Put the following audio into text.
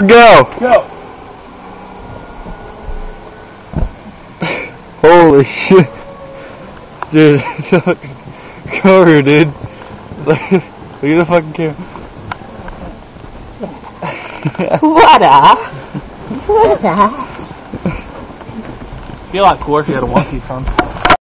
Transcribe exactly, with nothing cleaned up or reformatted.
go! Go! Holy shit. Dude, cover, dude. Look at the fucking camera. What a? What a? It'd be a lot cooler if you had a one piece on.